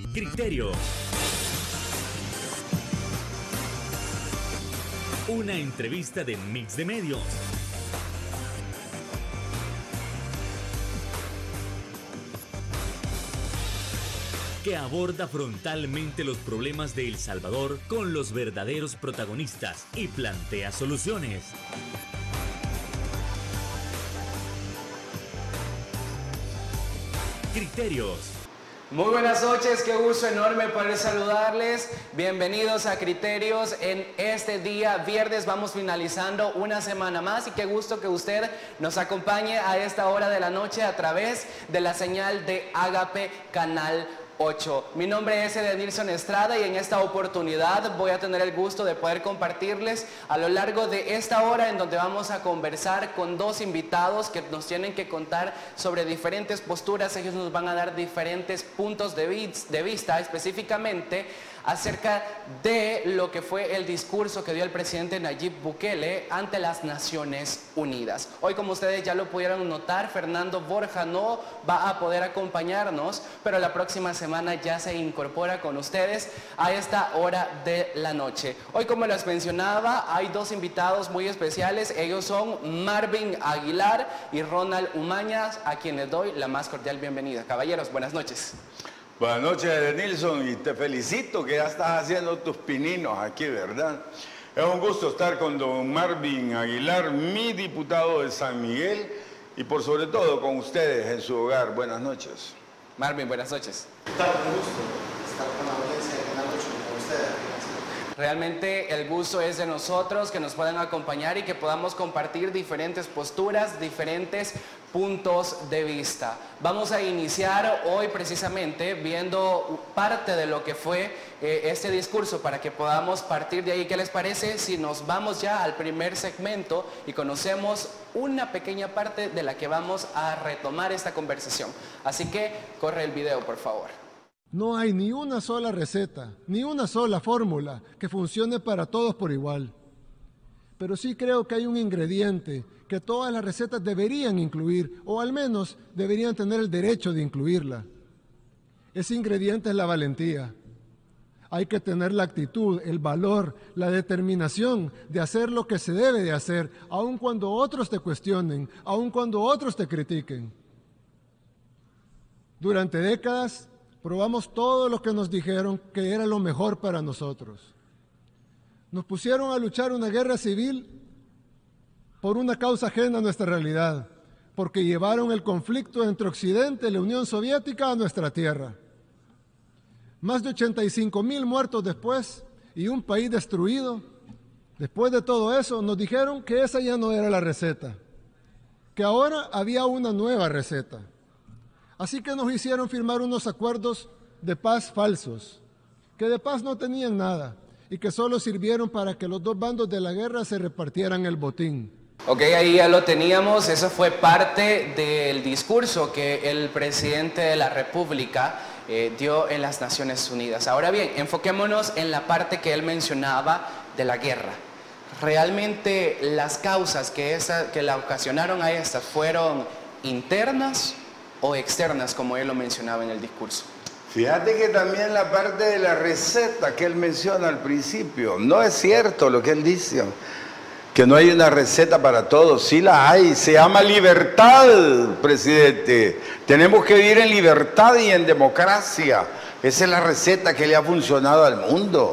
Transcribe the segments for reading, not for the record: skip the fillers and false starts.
Criterio. Una entrevista de Mix de Medios. Que aborda frontalmente los problemas de El Salvador con los verdaderos protagonistas y plantea soluciones. Criterios. Muy buenas noches, qué gusto enorme poder saludarles. Bienvenidos a Criterios. En este día, viernes, vamos finalizando una semana más y qué gusto que usted nos acompañe a esta hora de la noche a través de la señal de Agape Canal 8. Mi nombre es Edenilson Estrada y en esta oportunidad voy a tener el gusto de poder compartirles a lo largo de esta hora en donde vamos a conversar con dos invitados que nos tienen que contar sobre diferentes posturas. Ellos nos van a dar diferentes puntos de vista específicamente acerca de lo que fue el discurso que dio el presidente Nayib Bukele ante las Naciones Unidas. Hoy, como ustedes ya lo pudieron notar, Fernando Borja no va a poder acompañarnos, pero la próxima semana ya se incorpora con ustedes a esta hora de la noche. Hoy, como les mencionaba, hay dos invitados muy especiales. Ellos son Marvin Aguilar y Ronald Umañas, a quienes doy la más cordial bienvenida. Caballeros, buenas noches. Buenas noches, Edenilson, y te felicito que ya estás haciendo tus pininos aquí, ¿verdad? Es un gusto estar con don Marvin Aguilar, mi diputado de San Miguel, y por sobre todo con ustedes en su hogar. Buenas noches. Marvin, buenas noches. ¿Qué tal? Un gusto estar con la audiencia de Canal 8 con ustedes. Realmente el gusto es de nosotros, que nos puedan acompañar y que podamos compartir diferentes posturas, diferentes puntos de vista. Vamos a iniciar hoy precisamente viendo parte de lo que fue este discurso para que podamos partir de ahí. ¿Qué les parece si nos vamos ya al primer segmento y conocemos una pequeña parte de la que vamos a retomar esta conversación? Así que corre el video, por favor. No hay ni una sola receta, ni una sola fórmula que funcione para todos por igual. Pero sí creo que hay un ingrediente que todas las recetas deberían incluir, o al menos deberían tener el derecho de incluirla. Ese ingrediente es la valentía. Hay que tener la actitud, el valor, la determinación de hacer lo que se debe de hacer, aun cuando otros te cuestionen, aun cuando otros te critiquen. Durante décadas, probamos todo lo que nos dijeron que era lo mejor para nosotros. Nos pusieron a luchar una guerra civil por una causa ajena a nuestra realidad, porque llevaron el conflicto entre Occidente y la Unión Soviética a nuestra tierra. Más de 85,000 muertos después y un país destruido. Después de todo eso, nos dijeron que esa ya no era la receta, que ahora había una nueva receta. Así que nos hicieron firmar unos acuerdos de paz falsos, que de paz no tenían nada y que solo sirvieron para que los dos bandos de la guerra se repartieran el botín. Ok, ahí ya lo teníamos. Eso fue parte del discurso que el presidente de la República dio en las Naciones Unidas. Ahora bien, enfoquémonos en la parte que él mencionaba de la guerra. ¿Realmente las causas que la ocasionaron a estas fueron internas o externas, como él lo mencionaba en el discurso? Fíjate que también la parte de la receta que él menciona al principio, no es cierto lo que él dice, que no hay una receta para todos. Sí la hay, se llama libertad, presidente. Tenemos que vivir en libertad y en democracia. Esa es la receta que le ha funcionado al mundo.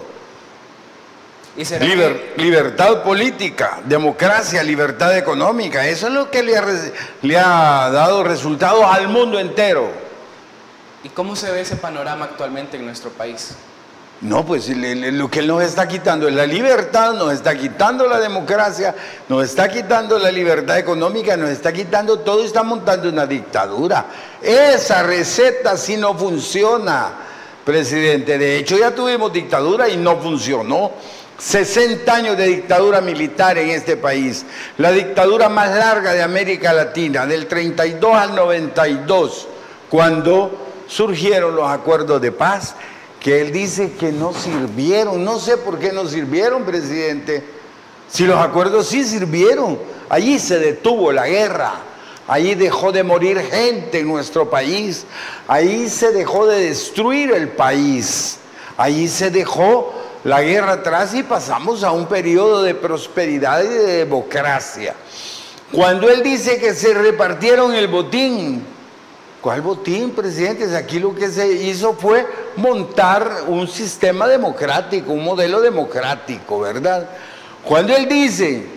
¿Y será libertad política, democracia, libertad económica. Eso es lo que le ha dado resultados al mundo entero. ¿Y cómo se ve ese panorama actualmente en nuestro país? No, pues lo que él nos está quitando es la libertad, nos está quitando la democracia, nos está quitando la libertad económica, nos está quitando todo y está montando una dictadura. Esa receta sí no funciona, presidente. De hecho, ya tuvimos dictadura y no funcionó. 60 años de dictadura militar en este país, la dictadura más larga de América Latina, del 32 al 92, cuando surgieron los acuerdos de paz, que él dice que no sirvieron. No sé por qué no sirvieron, presidente, si los acuerdos sí sirvieron. Allí se detuvo la guerra, Ahí dejó de morir gente en nuestro país. Ahí se dejó de destruir el país. Ahí se dejó la guerra atrás y pasamos a un periodo de prosperidad y de democracia. Cuando él dice que se repartieron el botín, ¿cuál botín, presidente? Aquí lo que se hizo fue montar un sistema democrático, un modelo democrático, ¿verdad? Cuando él dice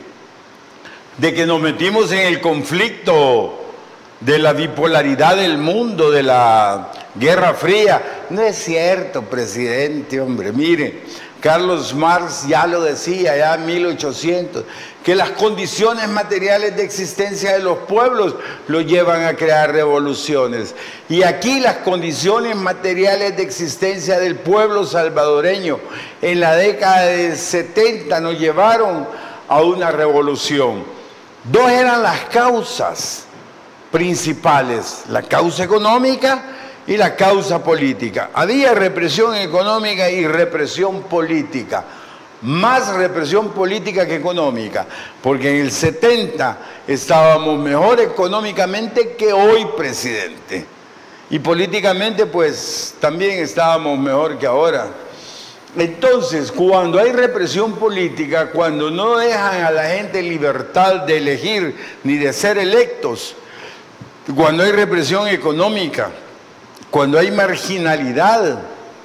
de que nos metimos en el conflicto de la bipolaridad del mundo, de la Guerra Fría, no es cierto, presidente, hombre. Mire, Carlos Marx ya lo decía, ya en 1800, que las condiciones materiales de existencia de los pueblos lo llevan a crear revoluciones. Y aquí las condiciones materiales de existencia del pueblo salvadoreño en la década del 70 nos llevaron a una revolución. Dos eran las causas principales, la causa económica y la causa política. Había represión económica y represión política, más represión política que económica, porque en el 70 estábamos mejor económicamente que hoy, presidente, y políticamente pues también estábamos mejor que ahora. Entonces, cuando hay represión política, cuando no dejan a la gente libertad de elegir ni de ser electos, cuando hay represión económica, cuando hay marginalidad,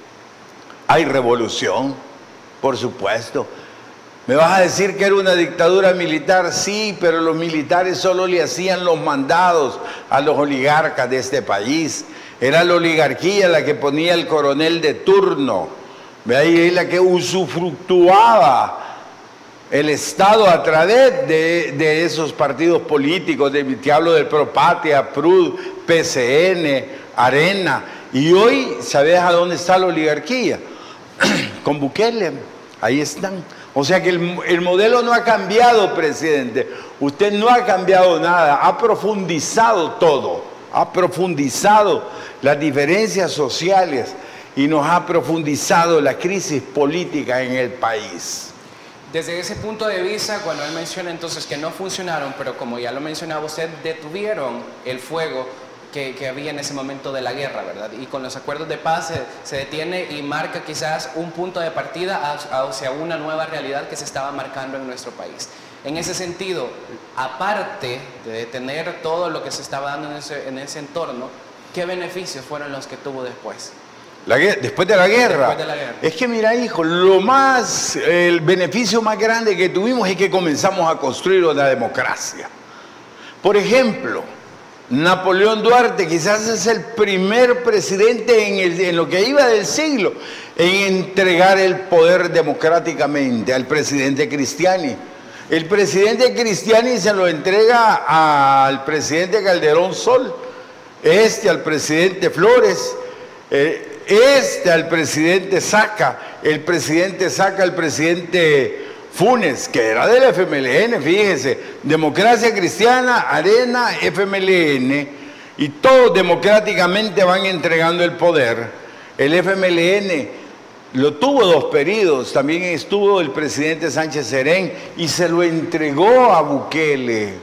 hay revolución, por supuesto. ¿Me vas a decir que era una dictadura militar? Sí, pero los militares solo le hacían los mandados a los oligarcas de este país. Era la oligarquía la que ponía el coronel de turno. Ve ahí la que usufructuaba el Estado a través de esos partidos políticos. Te hablo del Propatria, PRUD, PCN, Arena. Y hoy, ¿sabes a dónde está la oligarquía? Con Bukele, ahí están. O sea que el modelo no ha cambiado, presidente. Usted no ha cambiado nada, ha profundizado todo. Ha profundizado las diferencias sociales y nos ha profundizado la crisis política en el país. Desde ese punto de vista, cuando él menciona entonces que no funcionaron, pero como ya lo mencionaba usted, detuvieron el fuego que había en ese momento de la guerra, ¿verdad? Y con los acuerdos de paz se detiene y marca quizás un punto de partida hacia una nueva realidad que se estaba marcando en nuestro país. En ese sentido, aparte de detener todo lo que se estaba dando en ese entorno, ¿qué beneficios fueron los que tuvo después? Después de la guerra. Después de la guerra. Es que mira, hijo, el beneficio más grande que tuvimos es que comenzamos a construir una democracia. Por ejemplo, Napoleón Duarte quizás es el primer presidente en lo que iba del siglo en entregar el poder democráticamente al presidente Cristiani. El presidente Cristiani se lo entrega al presidente Calderón Sol, al presidente Flores, al presidente Saca, el presidente Funes, que era del FMLN, fíjese, Democracia Cristiana, Arena, FMLN, y todos democráticamente van entregando el poder. El FMLN lo tuvo 2 periodos, también estuvo el presidente Sánchez Serén y se lo entregó a Bukele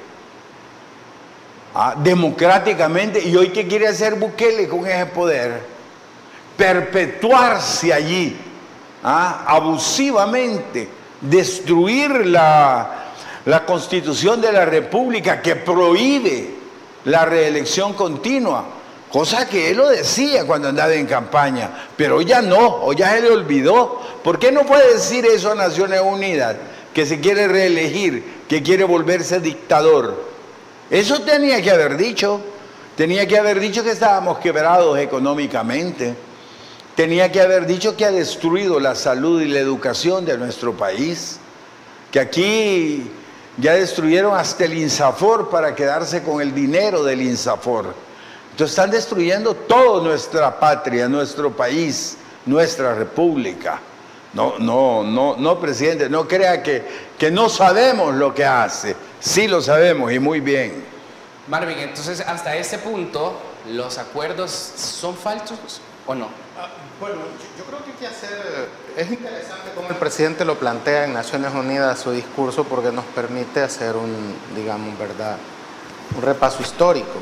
democráticamente. ¿Y hoy qué quiere hacer Bukele con ese poder? Perpetuarse allí, abusivamente, destruir la Constitución de la República que prohíbe la reelección continua, cosa que él lo decía cuando andaba en campaña, pero hoy ya no, hoy ya se le olvidó. ¿Por qué no puede decir eso a Naciones Unidas? Que se quiere reelegir, que quiere volverse dictador. Eso tenía que haber dicho que estábamos quebrados económicamente. Tenía que haber dicho que ha destruido la salud y la educación de nuestro país, que aquí ya destruyeron hasta el INSAFOR para quedarse con el dinero del INSAFOR. Entonces están destruyendo toda nuestra patria, nuestro país, nuestra república. No, presidente, no crea que no sabemos lo que hace. Sí lo sabemos y muy bien. Marvin, entonces hasta ese punto, ¿los acuerdos son falsos o no? Bueno, yo creo que hay que hacer... Es interesante cómo el presidente lo plantea en Naciones Unidas su discurso, porque nos permite hacer digamos, ¿verdad?, un repaso histórico.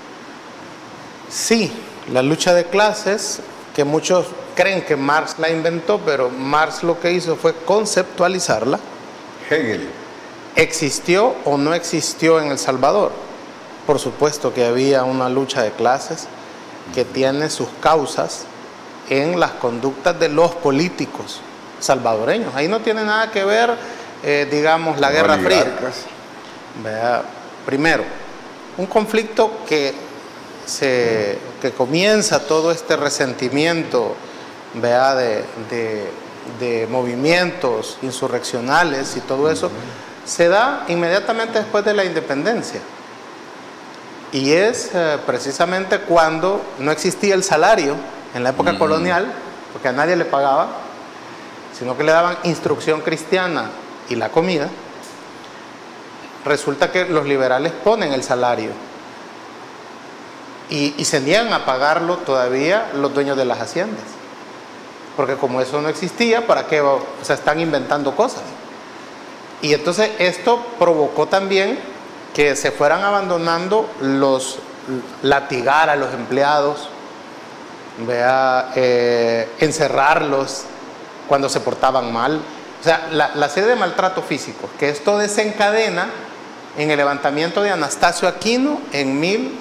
Sí, la lucha de clases, que muchos creen que Marx la inventó, pero Marx lo que hizo fue conceptualizarla. Hegel. ¿Existió o no existió en El Salvador? Por supuesto que había una lucha de clases que tiene sus causas en las conductas de los políticos salvadoreños. Ahí no tiene nada que ver, digamos, la Guerra Fría. Vea, primero, un conflicto que comienza todo este resentimiento, vea, de movimientos insurreccionales y todo eso, se da inmediatamente después de la independencia. Y es precisamente cuando no existía el salario en la época colonial, porque a nadie le pagaba, sino que le daban instrucción cristiana y la comida. Resulta que los liberales ponen el salario y se niegan a pagarlo todavía los dueños de las haciendas, porque como eso no existía, ¿para qué? O sea, están inventando cosas. Y entonces esto provocó también que se fueran abandonando latigar a los empleados, vea, encerrarlos cuando se portaban mal. O sea, la serie de maltrato físico, que esto desencadena en el levantamiento de Anastasio Aquino en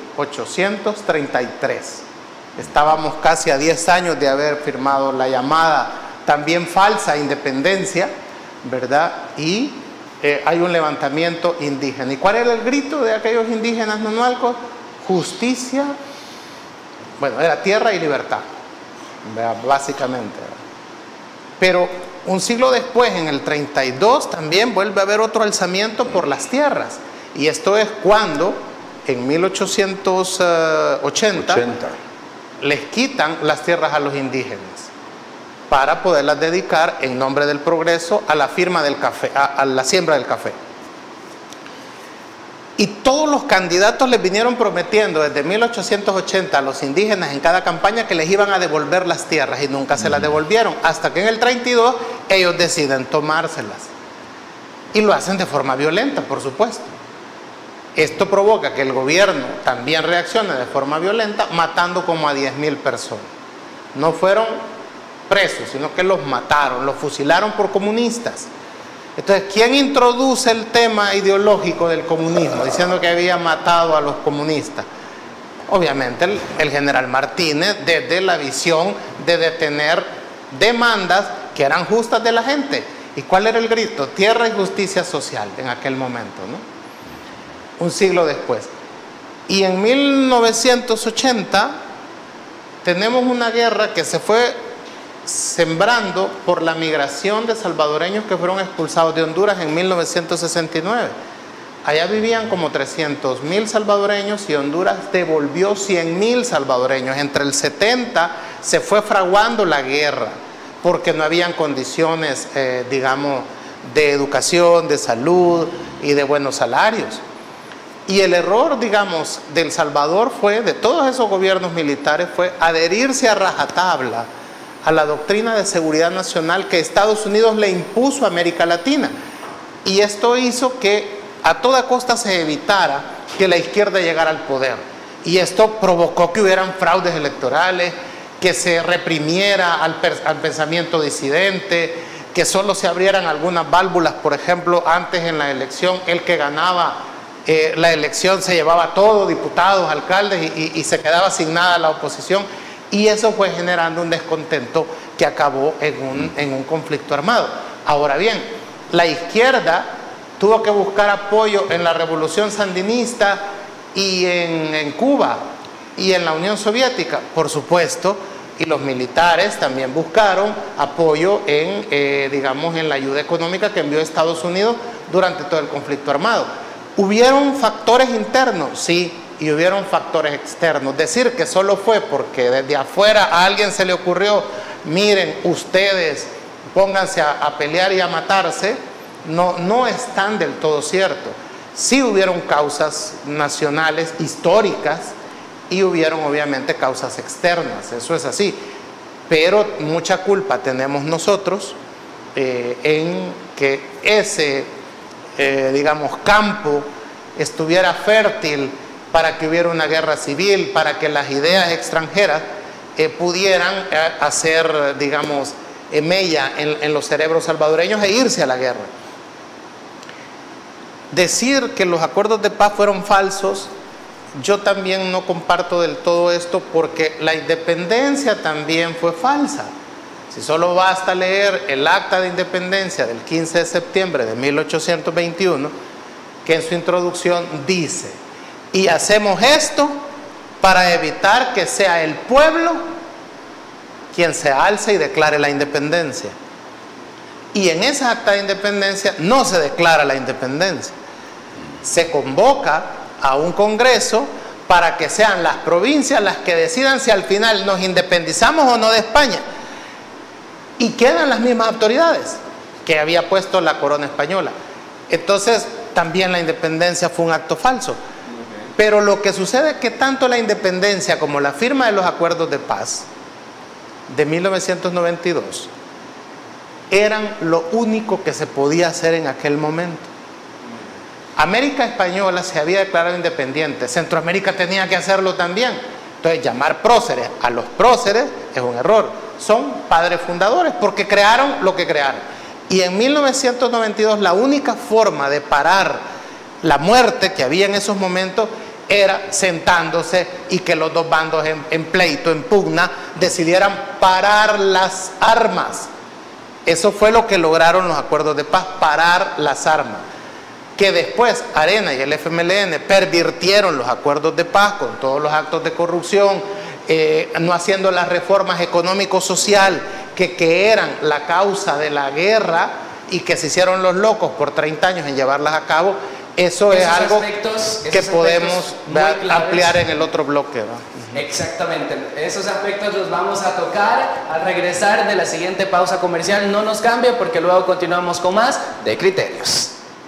1833. Estábamos casi a 10 años de haber firmado la llamada también falsa independencia, ¿verdad? Y hay un levantamiento indígena. ¿Y cuál era el grito de aquellos indígenas nonualcos? Justicia, bueno, era tierra y libertad, ¿verdad? Básicamente, ¿verdad? Pero un siglo después, en el 32, también vuelve a haber otro alzamiento por las tierras. Y esto es cuando, en 1880, les quitan las tierras a los indígenas para poderlas dedicar en nombre del progreso a la firma del café, a la siembra del café. Y todos los candidatos les vinieron prometiendo desde 1880 a los indígenas en cada campaña que les iban a devolver las tierras y nunca se las devolvieron, hasta que en el 32 ellos deciden tomárselas. Y lo hacen de forma violenta, por supuesto. Esto provoca que el gobierno también reaccione de forma violenta, matando como a 10.000 personas. No fueron presos, sino que los mataron, los fusilaron por comunistas. Entonces, ¿quién introduce el tema ideológico del comunismo, diciendo que había matado a los comunistas? Obviamente el general Martínez, desde la visión de detener demandas que eran justas de la gente. ¿Y cuál era el grito? Tierra y justicia social en aquel momento, ¿no? Un siglo después. Y en 1980 tenemos una guerra que se fue sembrando por la migración de salvadoreños que fueron expulsados de Honduras en 1969. Allá vivían como 300.000 salvadoreños y Honduras devolvió 100.000 salvadoreños. Entre el 70 se fue fraguando la guerra porque no habían condiciones, digamos, de educación, de salud y de buenos salarios. Y el error, digamos, de El Salvador fue, de todos esos gobiernos militares, fue adherirse a rajatabla a la doctrina de seguridad nacional que Estados Unidos le impuso a América Latina. Y esto hizo que a toda costa se evitara que la izquierda llegara al poder. Y esto provocó que hubieran fraudes electorales, que se reprimiera al pensamiento disidente, que solo se abrieran algunas válvulas. Por ejemplo, antes en la elección, el que ganaba la elección se llevaba todo, diputados, alcaldes, y se quedaba sin nada la oposición. Y eso fue generando un descontento que acabó en un conflicto armado. Ahora bien, la izquierda tuvo que buscar apoyo en la revolución sandinista y en Cuba y en la Unión Soviética, por supuesto, y los militares también buscaron apoyo digamos, en la ayuda económica que envió Estados Unidos durante todo el conflicto armado. ¿Hubieron factores internos? Sí. Y hubieron factores externos. Decir que solo fue porque desde afuera a alguien se le ocurrió, miren, ustedes pónganse a pelear y a matarse, no es tan del todo cierto. Sí hubieron causas nacionales históricas y hubieron obviamente causas externas, eso es así. Pero mucha culpa tenemos nosotros en que ese, digamos, campo estuviera fértil para que hubiera una guerra civil, para que las ideas extranjeras pudieran hacer, digamos, mella en los cerebros salvadoreños e irse a la guerra. Decir que los acuerdos de paz fueron falsos, yo también no comparto del todo esto, porque la independencia también fue falsa. Si solo basta leer el acta de independencia del 15 de septiembre de 1821, que en su introducción dice: y hacemos esto para evitar que sea el pueblo quien se alce y declare la independencia. Y en esa acta de independencia no se declara la independencia. Se convoca a un congreso para que sean las provincias las que decidan si al final nos independizamos o no de España. Y quedan las mismas autoridades que había puesto la corona española. Entonces, también la independencia fue un acto falso. Pero lo que sucede es que tanto la independencia como la firma de los acuerdos de paz de 1992 eran lo único que se podía hacer en aquel momento. América Española se había declarado independiente, Centroamérica tenía que hacerlo también. Entonces, llamar próceres a los próceres es un error. Son padres fundadores porque crearon lo que crearon. Y en 1992 la única forma de parar la muerte que había en esos momentos era sentándose y que los dos bandos en pleito, en pugna, decidieran parar las armas. Eso fue lo que lograron los acuerdos de paz, parar las armas. Que después Arena y el FMLN pervirtieron los acuerdos de paz con todos los actos de corrupción, no haciendo las reformas económico-social que eran la causa de la guerra y que se hicieron los locos por 30 años en llevarlas a cabo. Eso es algo que podemos ampliar en el otro bloque, ¿no? Exactamente, esos aspectos los vamos a tocar al regresar de la siguiente pausa comercial. No nos cambie porque luego continuamos con más de Criterios.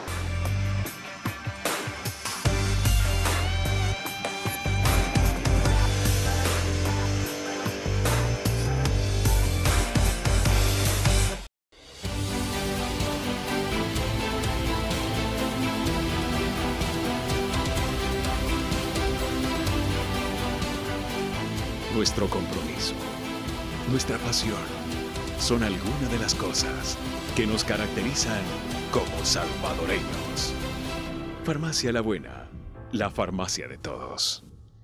Nuestro compromiso, nuestra pasión, son algunas de las cosas que nos caracterizan como salvadoreños. Farmacia La Buena, la farmacia de todos.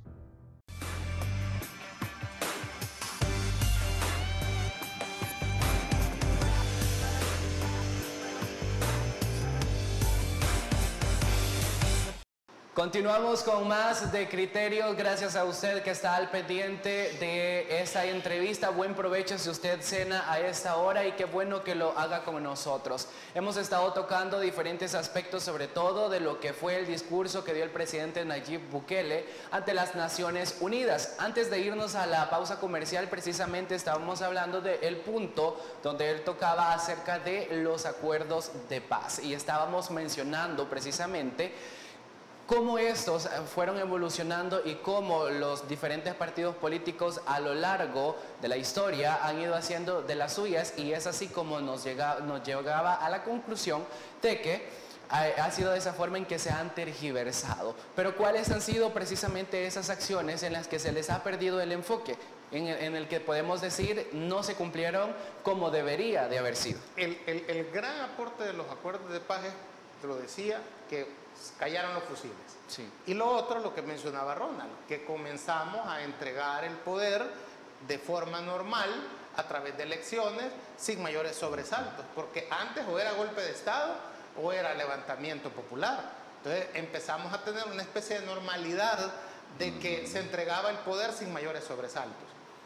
Continuamos con más de Criterios. Gracias a usted que está al pendiente de esta entrevista. Buen provecho si usted cena a esta hora y qué bueno que lo haga con nosotros. Hemos estado tocando diferentes aspectos, sobre todo de lo que fue el discurso que dio el presidente Nayib Bukele ante las Naciones Unidas. Antes de irnos a la pausa comercial, precisamente estábamos hablando del punto donde él tocaba acerca de los acuerdos de paz y estábamos mencionando precisamente cómo estos fueron evolucionando y cómo los diferentes partidos políticos a lo largo de la historia han ido haciendo de las suyas, y es así como nos llegaba a la conclusión de que ha sido de esa forma en que se han tergiversado. Pero ¿cuáles han sido precisamente esas acciones en las que se les ha perdido el enfoque? En el que podemos decir no se cumplieron como debería de haber sido. El gran aporte de los acuerdos de paz es, te lo decía, que callaron los fusiles. Sí. Y lo otro, lo que mencionaba Ronald, que comenzamos a entregar el poder de forma normal a través de elecciones sin mayores sobresaltos, porque antes o era golpe de Estado o era levantamiento popular. Entonces empezamos a tener una especie de normalidad de que se entregaba el poder sin mayores sobresaltos.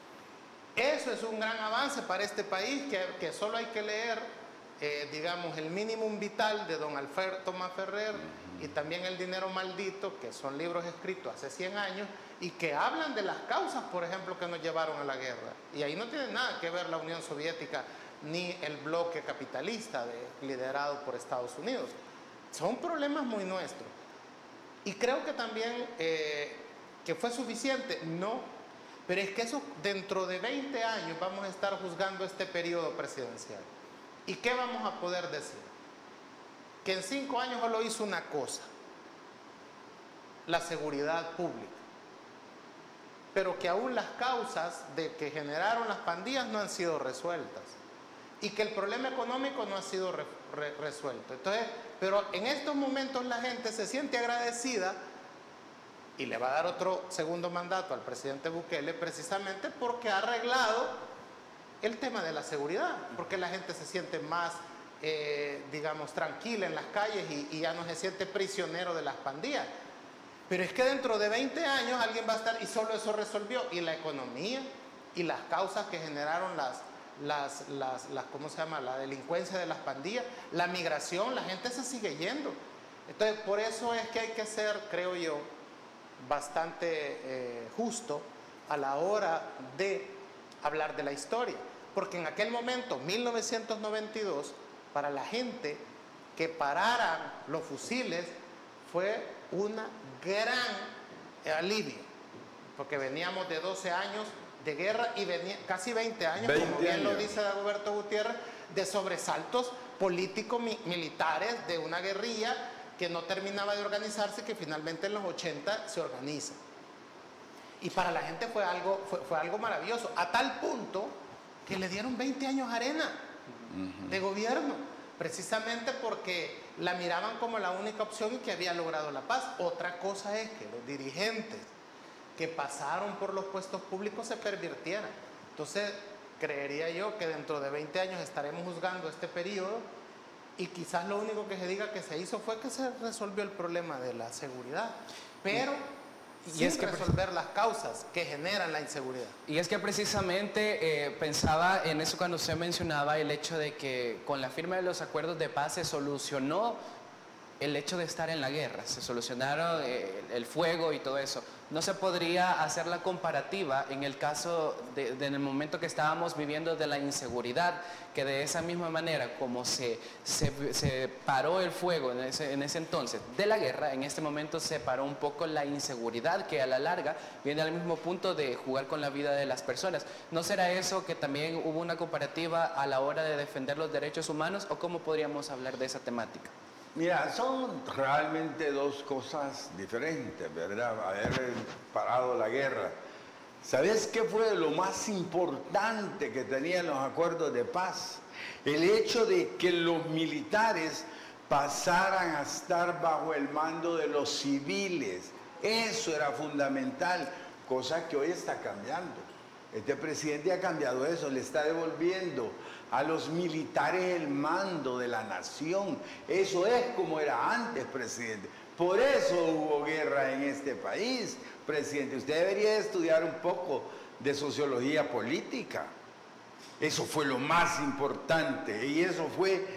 Eso es un gran avance para este país, que solo hay que leer digamos, el Minimum Vital de don Tomás Ferrer y también El Dinero Maldito, que son libros escritos hace 100 años y que hablan de las causas, por ejemplo, que nos llevaron a la guerra. Y ahí no tiene nada que ver la Unión Soviética ni el bloque capitalista liderado por Estados Unidos. Son problemas muy nuestros. Y creo que también que fue suficiente, no, pero es que eso dentro de 20 años vamos a estar juzgando este periodo presidencial. ¿Y qué vamos a poder decir? Que en 5 años solo hizo una cosa. la seguridad pública, pero que aún las causas de que generaron las pandillas no han sido resueltas y que el problema económico no ha sido resuelto. Entonces, pero en estos momentos la gente se siente agradecida y le va a dar otro segundo mandato al presidente Bukele precisamente porque ha arreglado el tema de la seguridad, porque la gente se siente más, digamos, tranquila en las calles y ya no se siente prisionero de las pandillas. Pero es que dentro de 20 años alguien va a estar y solo eso resolvió. Y la economía y las causas que generaron ¿cómo se llama? La delincuencia de las pandillas, la migración, la gente se sigue yendo. Entonces, por eso es que hay que ser, creo yo, bastante justo a la hora de hablar de la historia. Porque en aquel momento, 1992, para la gente que pararan los fusiles fue una gran alivio, porque veníamos de 12 años de guerra y venía casi 20 años, como bien lo dice Dagoberto Gutiérrez, de sobresaltos políticos militares de una guerrilla que no terminaba de organizarse, que finalmente en los 80 se organiza. Y para la gente fue algo maravilloso, a tal punto que le dieron 20 años arena de gobierno, precisamente porque la miraban como la única opción y que había logrado la paz. Otra cosa es que los dirigentes que pasaron por los puestos públicos se pervirtieran. Entonces, creería yo que dentro de 20 años estaremos juzgando este periodo y quizás lo único que se diga que se hizo fue que se resolvió el problema de la seguridad, pero sin resolver las causas que generan la inseguridad. Y es que precisamente pensaba en eso cuando usted mencionaba el hecho de que con la firma de los acuerdos de paz se solucionó el hecho de estar en la guerra, se solucionaron el fuego y todo eso. No se podría hacer la comparativa en el caso en el momento que estábamos viviendo de la inseguridad, que de esa misma manera como se paró el fuego en ese entonces de la guerra, en este momento se paró un poco la inseguridad, que a la larga viene al mismo punto de jugar con la vida de las personas. ¿No será eso que también hubo una comparativa a la hora de defender los derechos humanos, o cómo podríamos hablar de esa temática? Mira, son realmente dos cosas diferentes, ¿verdad? Haber parado la guerra. ¿Sabes qué fue lo más importante que tenían los acuerdos de paz? El hecho de que los militares pasaran a estar bajo el mando de los civiles. Eso era fundamental, cosa que hoy está cambiando. Este presidente ha cambiado eso, le está devolviendo a los militares el mando de la nación. Eso es como era antes, presidente. Por eso hubo guerra en este país, presidente. Usted debería estudiar un poco de sociología política. Eso fue lo más importante y eso fue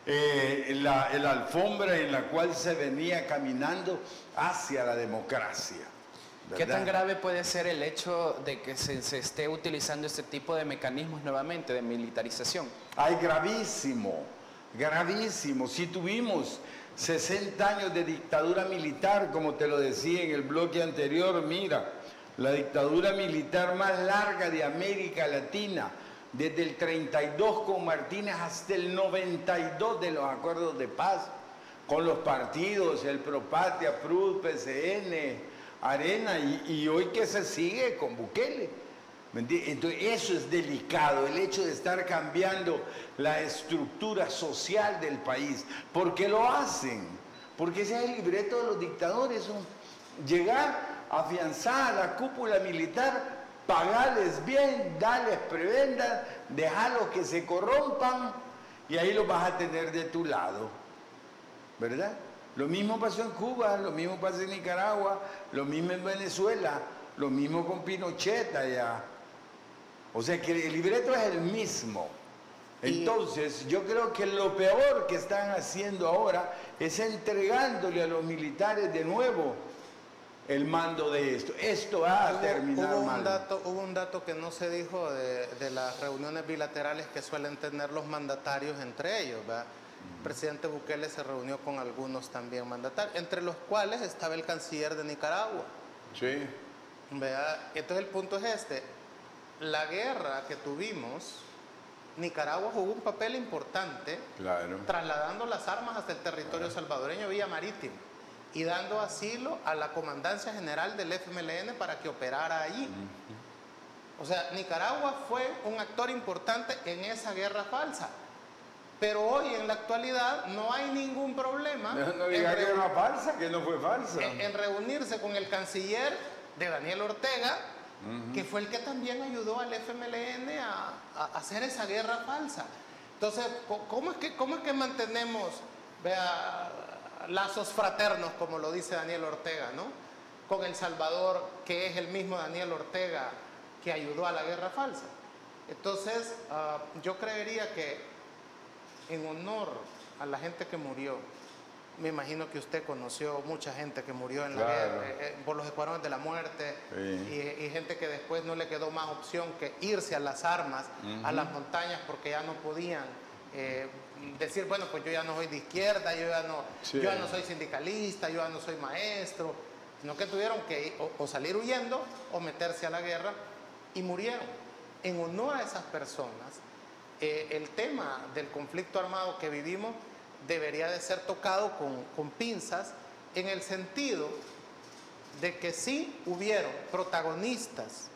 la alfombra en la cual se venía caminando hacia la democracia. ¿Verdad? ¿Qué tan grave puede ser el hecho de que se esté utilizando este tipo de mecanismos nuevamente de militarización? Ay, gravísimo, gravísimo. Si tuvimos 60 años de dictadura militar, como te lo decía en el bloque anterior, mira, la dictadura militar más larga de América Latina, desde el 32 con Martínez hasta el 92 de los acuerdos de paz, con los partidos, el Propatria, PRUD, PCN, Arena, y hoy que se sigue con Bukele. Entonces eso es delicado, el hecho de estar cambiando la estructura social del país. ¿Por qué lo hacen? Porque ese es el libreto de los dictadores, llegar, afianzar a la cúpula militar, pagarles bien, darles prebendas, dejarlos que se corrompan y ahí los vas a tener de tu lado, ¿verdad? Lo mismo pasó en Cuba, lo mismo pasa en Nicaragua, lo mismo en Venezuela, lo mismo con Pinochet allá. O sea que el libreto es el mismo. Entonces, yo creo que lo peor que están haciendo ahora es entregándole a los militares de nuevo el mando de esto. Esto va a terminar mal. Hubo un dato que no se dijo de las reuniones bilaterales que suelen tener los mandatarios entre ellos, ¿verdad? El presidente Bukele se reunió con algunos también mandatarios, entre los cuales estaba el canciller de Nicaragua. Sí. ¿Verdad? Entonces el punto es este. La guerra que tuvimos, Nicaragua jugó un papel importante, claro, trasladando las armas hasta el territorio salvadoreño vía marítima. y dando asilo a la Comandancia General del FMLN para que operara allí. O sea, Nicaragua fue un actor importante en esa guerra falsa. Pero hoy, en la actualidad, no hay ningún problema. No diga que era falsa, que no fue falsa. En reunirse con el canciller de Daniel Ortega, que fue el que también ayudó al FMLN a hacer esa guerra falsa. Entonces, ¿cómo es que mantenemos, vea, lazos fraternos, como lo dice Daniel Ortega, ¿no? Con El Salvador, que es el mismo Daniel Ortega que ayudó a la guerra falsa? Entonces, yo creería que en honor a la gente que murió, me imagino que usted conoció mucha gente que murió en la guerra, por los escuadrones de la muerte, y gente que después no le quedó más opción que irse a las armas, a las montañas, porque ya no podían decir, bueno, pues yo ya no soy de izquierda, yo ya no soy sindicalista, yo ya no soy maestro, sino que tuvieron que o salir huyendo o meterse a la guerra y murieron. En honor a esas personas, el tema del conflicto armado que vivimos debería de ser tocado con pinzas, en el sentido de que sí hubieron protagonistas,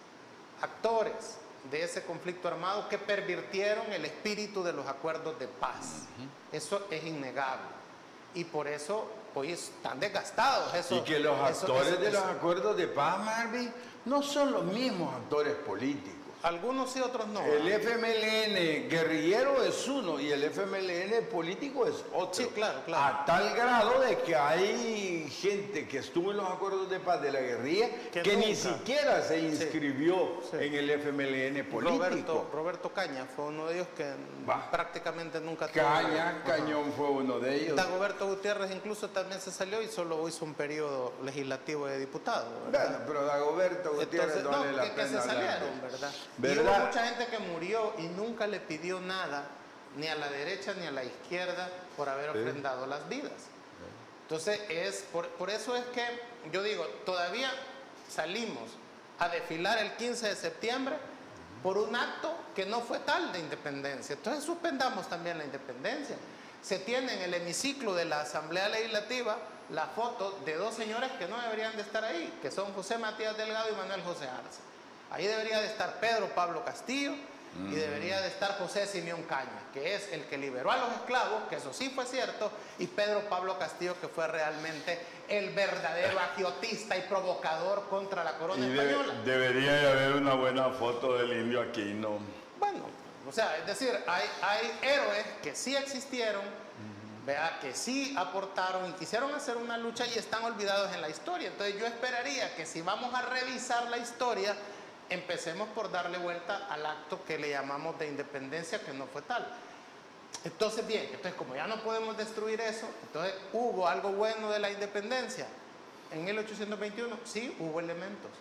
actores de ese conflicto armado que pervirtieron el espíritu de los acuerdos de paz. Eso es innegable. Y por eso hoy están desgastados. Y que los actores de los acuerdos de paz, Marvin, no son los mismos actores políticos. Algunos sí, otros no. El FMLN guerrillero es uno y el FMLN político es otro. Sí, claro. A tal grado de que hay gente que estuvo en los acuerdos de paz de la guerrilla que ni siquiera se inscribió en el FMLN político. Roberto Caña fue uno de ellos que prácticamente nunca tuvo. Cañón fue uno de ellos. Dagoberto Gutiérrez incluso también se salió y solo hizo un periodo legislativo de diputado. Bueno, pero Dagoberto Gutiérrez entonces, que se salieron, ¿verdad? Y hubo mucha gente que murió y nunca le pidió nada, ni a la derecha ni a la izquierda, por haber ofrendado las vidas. Entonces, por eso es que yo digo, todavía salimos a desfilar el 15 de septiembre por un acto que no fue tal de independencia. Entonces, suspendamos también la independencia. Se tiene en el hemiciclo de la Asamblea Legislativa la foto de dos señores que no deberían de estar ahí, que son José Matías Delgado y Manuel José Arce. Ahí debería de estar Pedro Pablo Castillo y debería de estar José Simeón Caña, que es el que liberó a los esclavos, que eso sí fue cierto, y Pedro Pablo Castillo, que fue realmente el verdadero agiotista y provocador contra la corona española. Debería de haber una buena foto del indio Aquino. Bueno, o sea, es decir, hay héroes que sí existieron, vea, que sí aportaron y quisieron hacer una lucha y están olvidados en la historia. Entonces yo esperaría que si vamos a revisar la historia, empecemos por darle vuelta al acto que le llamamos de independencia, que no fue tal. Entonces, bien, como ya no podemos destruir eso, entonces hubo algo bueno de la independencia. En 1821, sí, hubo elementos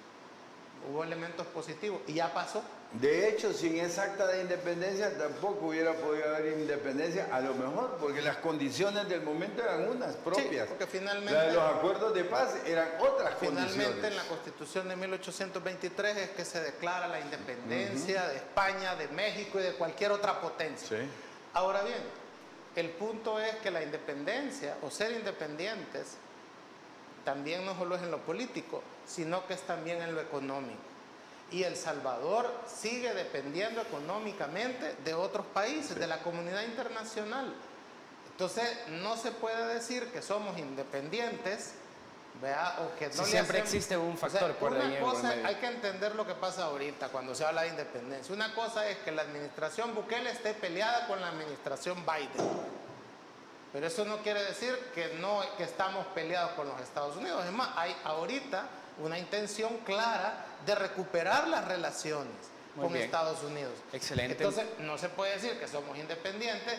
positivos y ya pasó. De hecho, sin esa acta de independencia tampoco hubiera podido haber independencia, a lo mejor, porque las condiciones del momento eran unas propias. Sí, porque finalmente, la de los acuerdos de paz eran otras condiciones. Finalmente, en la Constitución de 1823 es que se declara la independencia de España, de México y de cualquier otra potencia. Sí. Ahora bien, el punto es que la independencia, o ser independientes, también no solo es en lo político, sino que es también en lo económico. Y El Salvador sigue dependiendo económicamente de otros países, de la comunidad internacional. Entonces, no se puede decir que somos independientes, ¿vea? O que no siempre existe un factor por ahí. Una cosa, hay que entender lo que pasa ahorita cuando se habla de independencia. Una cosa es que la administración Bukele esté peleada con la administración Biden. Pero eso no quiere decir que estamos peleados con los Estados Unidos. Es más, hay ahorita una intención clara de recuperar las relaciones con Estados Unidos. Excelente. Entonces, no se puede decir que somos independientes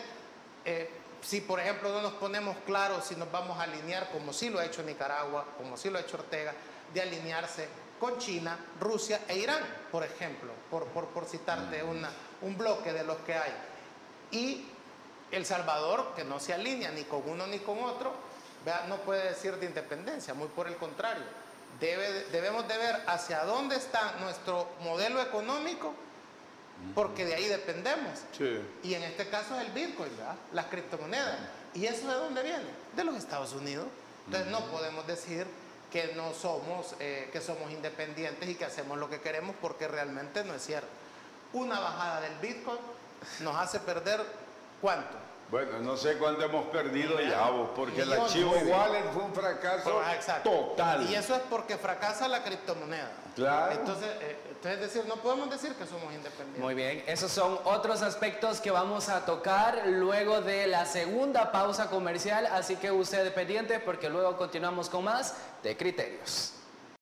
si, por ejemplo, no nos ponemos claros si nos vamos a alinear, como sí lo ha hecho Nicaragua, como sí lo ha hecho Ortega, de alinearse con China, Rusia e Irán, por ejemplo, por citarte un bloque de los que hay. Y El Salvador, que no se alinea ni con uno ni con otro, ¿vea? No puede decir de independencia, muy por el contrario. Debemos de ver hacia dónde está nuestro modelo económico, porque de ahí dependemos. Sí. Y en este caso es el Bitcoin, ¿verdad? Las criptomonedas. ¿Y eso de dónde viene? De los Estados Unidos. Entonces no podemos decir que no somos, que somos independientes y que hacemos lo que queremos, porque realmente no es cierto. Una bajada del Bitcoin nos hace perder ¿cuánto? Bueno, no sé cuánto hemos perdido ya, vos, porque el Millones. archivo wallet fue un fracaso Exacto. total. Y eso es porque fracasa la criptomoneda. Claro. Entonces, es decir, no podemos decir que somos independientes. Muy bien, esos son otros aspectos que vamos a tocar luego de la segunda pausa comercial, así que usted pendiente porque luego continuamos con más de Criterios.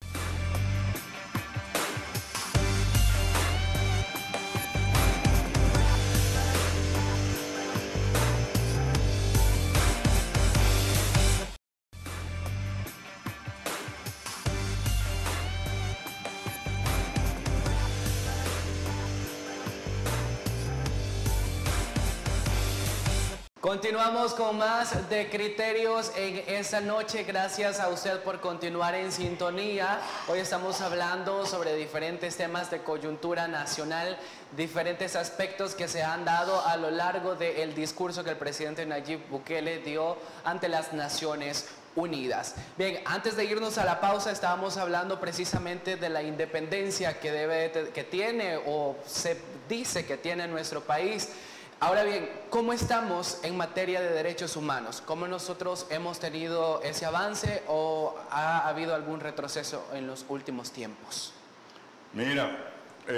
Continuamos con más de Criterios en esta noche. Gracias a usted por continuar en sintonía. Hoy estamos hablando sobre diferentes temas de coyuntura nacional, diferentes aspectos que se han dado a lo largo del discurso que el presidente Nayib Bukele dio ante las Naciones Unidas. Bien, antes de irnos a la pausa estábamos hablando precisamente de la independencia que tiene o se dice que tiene nuestro país. Ahora bien, ¿cómo estamos en materia de derechos humanos? ¿Cómo nosotros hemos tenido ese avance o ha habido algún retroceso en los últimos tiempos? Mira,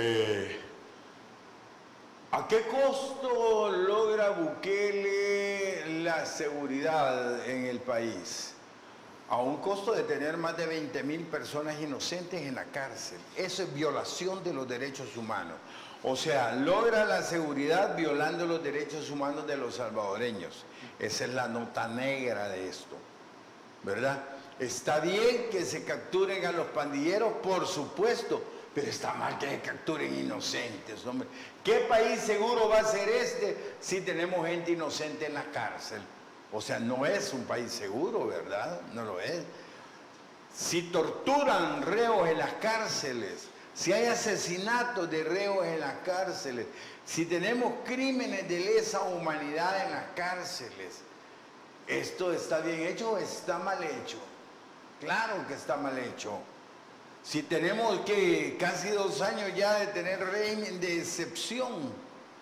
¿a qué costo logra Bukele la seguridad en el país? A un costo de tener más de 20.000 personas inocentes en la cárcel. Eso es violación de los derechos humanos. O sea, logra la seguridad violando los derechos humanos de los salvadoreños. Esa es la nota negra de esto, ¿verdad? Está bien que se capturen a los pandilleros, por supuesto, pero está mal que se capturen inocentes, hombre. ¿Qué país seguro va a ser este si tenemos gente inocente en la cárcel? O sea, no es un país seguro, ¿verdad? No lo es. Si torturan reos en las cárceles, si hay asesinatos de reos en las cárceles, si tenemos crímenes de lesa humanidad en las cárceles, ¿esto está bien hecho o está mal hecho? Claro que está mal hecho. Si tenemos que casi 2 años ya de tener régimen de excepción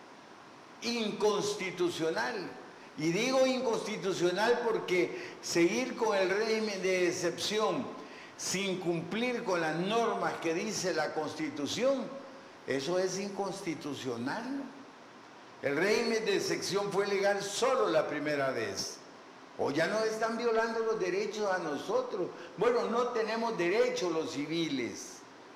inconstitucional, y digo inconstitucional porque seguir con el régimen de excepción sin cumplir con las normas que dice la Constitución, eso es inconstitucional. El régimen de excepción fue legal solo la primera vez. O ya nos están violando los derechos a nosotros. Bueno, no tenemos derechos los civiles.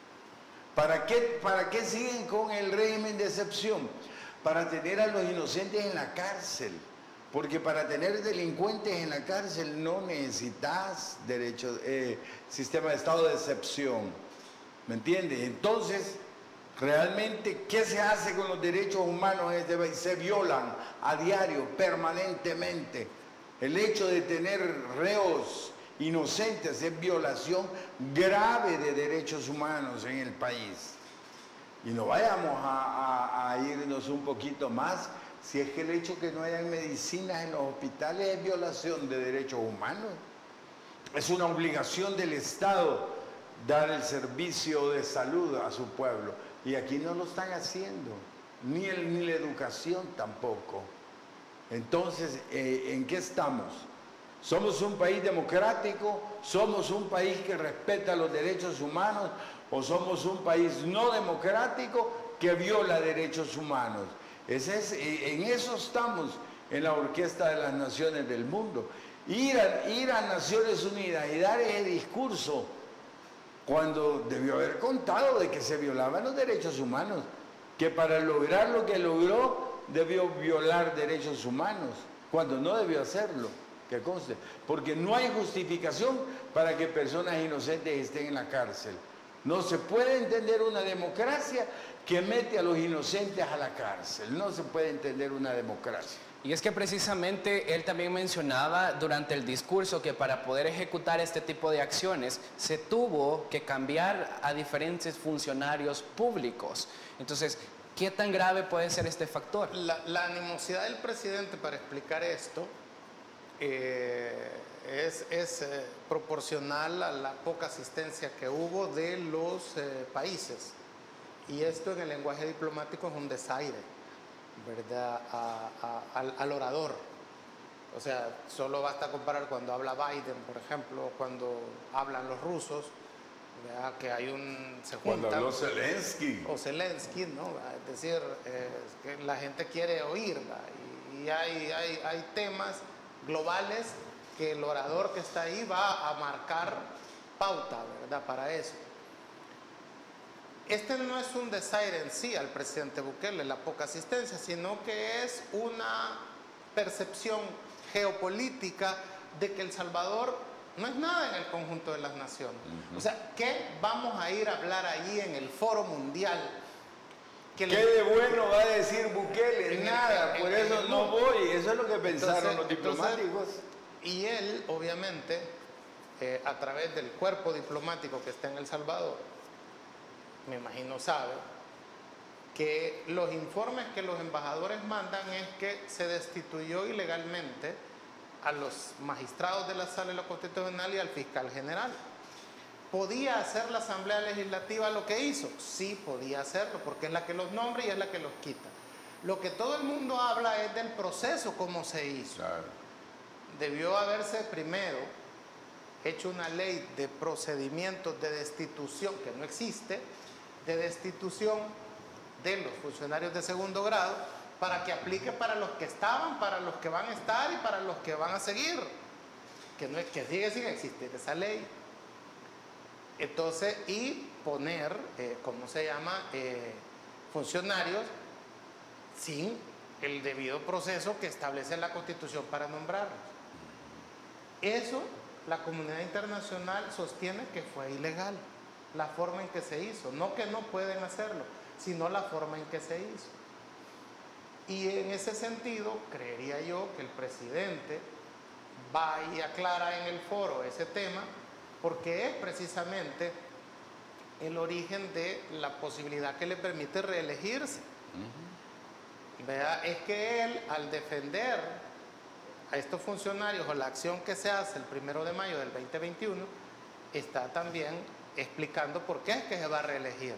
¿Para qué siguen con el régimen de excepción? Para tener a los inocentes en la cárcel. Porque para tener delincuentes en la cárcel no necesitas sistema de estado de excepción. ¿Me entiendes? Entonces, realmente, ¿qué se hace con los derechos humanos en este país? Se violan a diario, permanentemente. El hecho de tener reos inocentes es violación grave de derechos humanos en el país. Y no vayamos a irnos un poquito más. Si es que el hecho que no hayan medicinas en los hospitales es violación de derechos humanos. Es una obligación del Estado dar el servicio de salud a su pueblo. Y aquí no lo están haciendo, ni la educación tampoco. Entonces, ¿en qué estamos? ¿Somos un país democrático? ¿Somos un país que respeta los derechos humanos? ¿O somos un país no democrático que viola derechos humanos? En eso estamos en la orquesta de las naciones del mundo. Ir a Naciones Unidas y dar ese discurso cuando debió haber contado de que se violaban los derechos humanos, que para lograr lo que logró debió violar derechos humanos, cuando no debió hacerlo, que conste, porque no hay justificación para que personas inocentes estén en la cárcel. No se puede entender una democracia que mete a los inocentes a la cárcel. No se puede entender una democracia. Y es que precisamente él también mencionaba durante el discurso que para poder ejecutar este tipo de acciones se tuvo que cambiar a diferentes funcionarios públicos. Entonces, ¿qué tan grave puede ser este factor? La animosidad del presidente para explicar esto es proporcional a la poca asistencia que hubo de los países. Y esto en el lenguaje diplomático es un desaire, ¿verdad?, al orador. O sea, solo basta comparar cuando habla Biden, por ejemplo, cuando hablan los rusos, ¿verdad?, que hay se juntan. Cuando habló Zelensky. O Zelensky, ¿no? Es decir, que la gente quiere oír, ¿verdad? Y hay temas globales que el orador que está ahí va a marcar pauta, ¿verdad?, para eso. Este no es un desaire en sí al presidente Bukele, la poca asistencia, sino que es una percepción geopolítica de que El Salvador no es nada en el conjunto de las naciones. O sea, ¿qué vamos a ir a hablar allí en el foro mundial? ¿Qué de bueno va a decir Bukele? Nada, por eso no voy. Eso es lo que pensaron los diplomáticos. Y él, obviamente, a través del cuerpo diplomático que está en El Salvador, me imagino sabe, que los informes que los embajadores mandan es que se destituyó ilegalmente a los magistrados de la Sala de lo Constitucional y al fiscal general. ¿Podía hacer la Asamblea Legislativa lo que hizo? Sí, podía hacerlo, porque es la que los nombra y es la que los quita. Lo que todo el mundo habla es del proceso, cómo se hizo. Claro. Debió haberse primero hecho una ley de procedimientos de destitución, que no existe, de destitución de los funcionarios de segundo grado, para que aplique para los que estaban, para los que van a estar y para los que van a seguir, que sigue sin existir esa ley. Entonces, y poner, ¿cómo se llama?, funcionarios sin el debido proceso que establece la Constitución para nombrarlos. Eso la comunidad internacional sostiene que fue ilegal, la forma en que se hizo, no que no pueden hacerlo, sino la forma en que se hizo. Y en ese sentido, creería yo que el presidente va y aclara en el foro ese tema, porque es precisamente el origen de la posibilidad que le permite reelegirse. ¿Verdad? Es que él, al defender a estos funcionarios o la acción que se hace el 1 de mayo del 2021, está también explicando por qué es que se va a reelegir.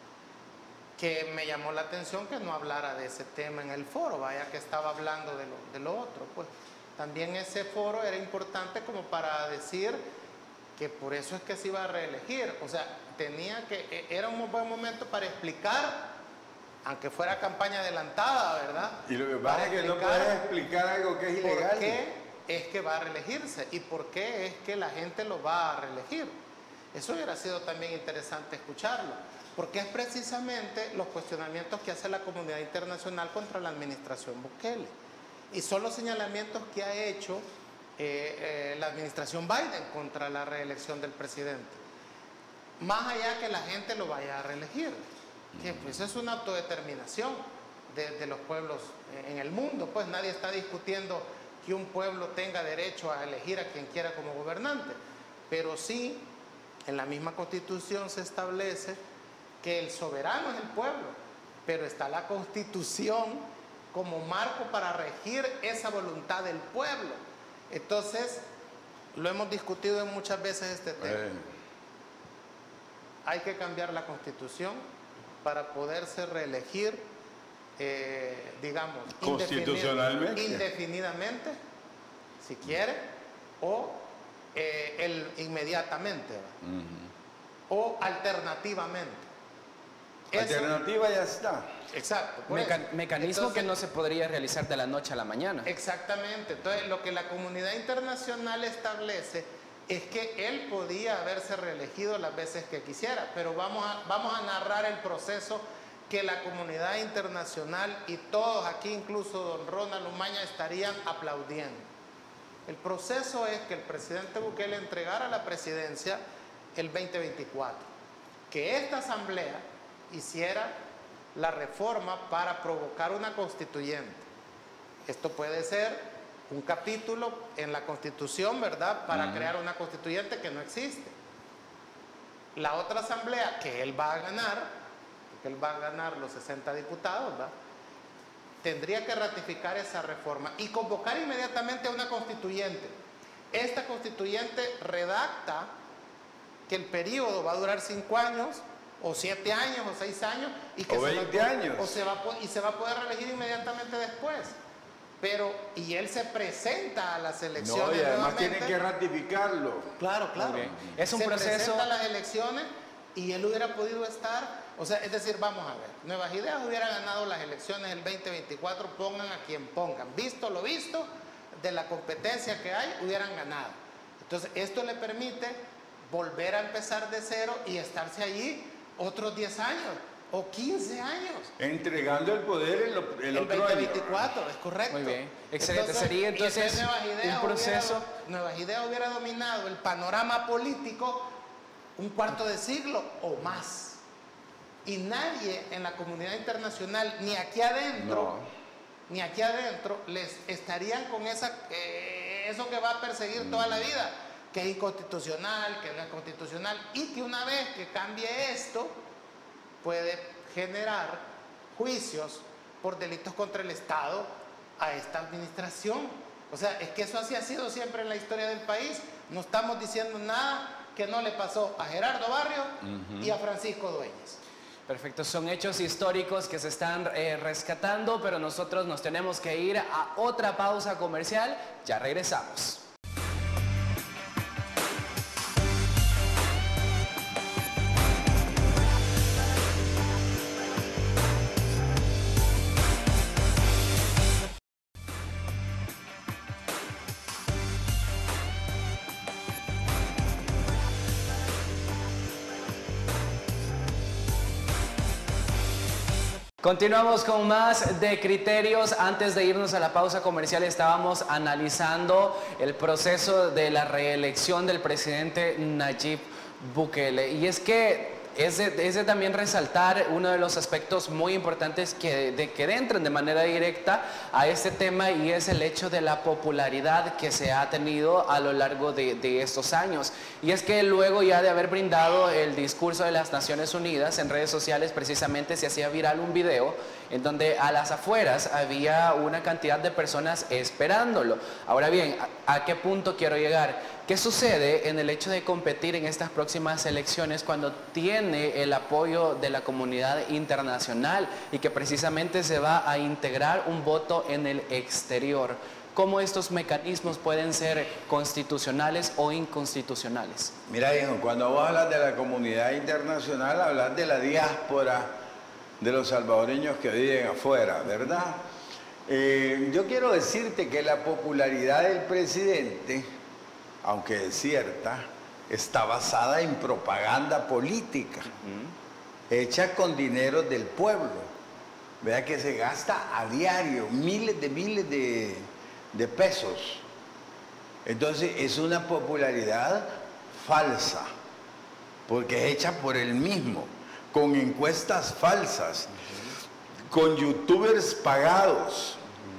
Que me llamó la atención que no hablara de ese tema en el foro, vaya que estaba hablando de lo otro. Pues también ese foro era importante como para decir que por eso es que se iba a reelegir. O sea, era un buen momento para explicar, aunque fuera campaña adelantada, ¿verdad? Y lo que pasa es que no puedes explicar algo que es ilegal. ¿Por qué es que va a reelegirse? ¿Y por qué es que la gente lo va a reelegir? Eso hubiera sido también interesante escucharlo, porque es precisamente los cuestionamientos que hace la comunidad internacional contra la administración Bukele. Y son los señalamientos que ha hecho la administración Biden contra la reelección del presidente. Más allá que la gente lo vaya a reelegir, que pues es una autodeterminación de los pueblos en el mundo. Pues nadie está discutiendo que un pueblo tenga derecho a elegir a quien quiera como gobernante, pero sí en la misma Constitución se establece que el soberano es el pueblo, pero está la Constitución como marco para regir esa voluntad del pueblo. Entonces, lo hemos discutido muchas veces este tema. Hay que cambiar la Constitución para poderse reelegir, digamos, constitucionalmente, indefinidamente, si quiere, o inmediatamente, o alternativamente. Alternativa ya está. Exacto. Mecanismo entonces, que no se podría realizar de la noche a la mañana. Exactamente. Entonces, lo que la comunidad internacional establece es que él podía haberse reelegido las veces que quisiera, pero vamos a narrar el proceso que la comunidad internacional y todos aquí, incluso don Ronald Umaña, estarían aplaudiendo. El proceso es que el presidente Bukele entregara la presidencia el 2024, que esta asamblea hiciera la reforma para provocar una constituyente. Esto puede ser un capítulo en la Constitución, ¿verdad?, para crear una constituyente que no existe. La otra asamblea que él va a ganar, porque él va a ganar los 60 diputados, ¿verdad?, tendría que ratificar esa reforma y convocar inmediatamente a una constituyente. Esta constituyente redacta que el periodo va a durar 5 años, o 7 años, o 6 años, y que o 20 años. se va a poder reelegir inmediatamente después. Pero, y él se presenta a las elecciones. No, y además nuevamente. tiene que ratificarlo. Claro, claro. Es un proceso. Se presenta a las elecciones y él hubiera podido estar, o sea, es decir, vamos a ver, Nuevas Ideas hubiera ganado las elecciones el 2024, pongan a quien pongan. Visto lo visto, de la competencia que hay, hubieran ganado. Entonces, esto le permite volver a empezar de cero y estarse allí otros 10 años o 15 años. Entregando el poder el otro 2024, es correcto. Muy bien, excelente. Sería entonces un proceso. Nuevas Ideas hubiera dominado el panorama político un cuarto de siglo o más. Y nadie en la comunidad internacional, ni aquí adentro, les estarían con eso que va a perseguir toda la vida, que es inconstitucional, que no es constitucional, y que una vez que cambie esto, puede generar juicios por delitos contra el Estado a esta administración. O sea, es que eso así ha sido siempre en la historia del país. No estamos diciendo nada que no le pasó a Gerardo Barrio y a Francisco Dueñas. Perfecto, son hechos históricos que se están rescatando, pero nosotros nos tenemos que ir a otra pausa comercial. Ya regresamos. Continuamos con más de criterios. Antes de irnos a la pausa comercial estábamos analizando el proceso de la reelección del presidente Nayib Bukele. Y es que es de también resaltar uno de los aspectos muy importantes que entran de manera directa a este tema, y es el hecho de la popularidad que se ha tenido a lo largo de estos años. Y es que luego ya de haber brindado el discurso de las Naciones Unidas en redes sociales, precisamente se hacía viral un video en donde a las afueras había una cantidad de personas esperándolo. Ahora bien, ¿a qué punto quiero llegar? ¿Qué sucede en el hecho de competir en estas próximas elecciones cuando tiene el apoyo de la comunidad internacional y que precisamente se va a integrar un voto en el exterior? ¿Cómo estos mecanismos pueden ser constitucionales o inconstitucionales? Mira, hijo, cuando vos hablas de la comunidad internacional, hablas de la diáspora de los salvadoreños que viven afuera, ¿verdad? Yo quiero decirte que la popularidad del presidente, aunque es cierta, está basada en propaganda política, hecha con dinero del pueblo. Vea que se gasta a diario miles de pesos. Entonces es una popularidad falsa, porque es hecha por él mismo, con encuestas falsas, con youtubers pagados,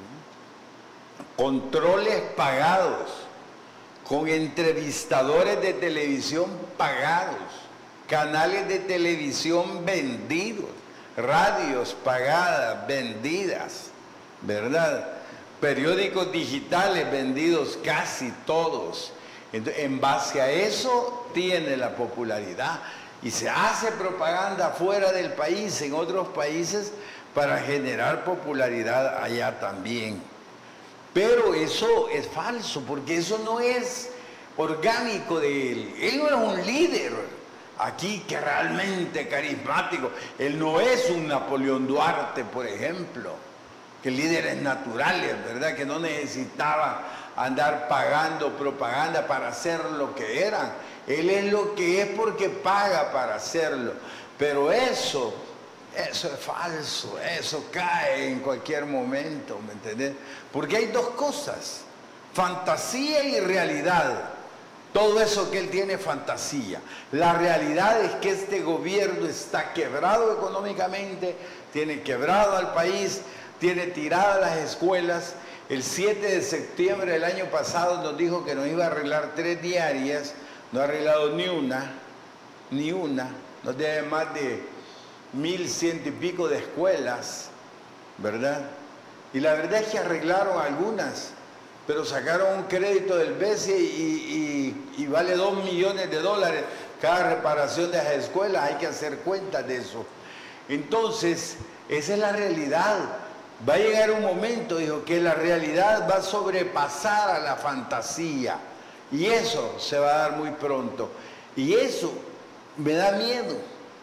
controles pagados, con entrevistadores de televisión pagados, canales de televisión vendidos, radios pagadas, vendidas, ¿verdad? Periódicos digitales vendidos casi todos. Entonces, en base a eso tiene la popularidad y se hace propaganda fuera del país, en otros países, para generar popularidad allá también. Pero eso es falso, porque eso no es orgánico de él. Él no es un líder aquí que realmente carismático. Él no es un Napoleón Duarte, por ejemplo, que líderes naturales, ¿verdad? Que no necesitaba andar pagando propaganda para hacer lo que eran. Él es lo que es porque paga para hacerlo. Pero eso es falso, eso cae en cualquier momento, ¿me entendés? Porque hay dos cosas, fantasía y realidad. Todo eso que él tiene es fantasía. La realidad es que este gobierno está quebrado económicamente, tiene quebrado al país, tiene tiradas las escuelas. El 7 de septiembre del año pasado nos dijo que nos iba a arreglar 3 diarias, no ha arreglado ni una, nos debe más de 1.100 y pico de escuelas, ¿verdad? Y la verdad es que arreglaron algunas, pero sacaron un crédito del BCE y vale $2 millones cada reparación de las escuelas. Hay que hacer cuentas de eso. Entonces, esa es la realidad. Va a llegar un momento, dijo, que la realidad va a sobrepasar a la fantasía. Y eso se va a dar muy pronto. Y eso me da miedo,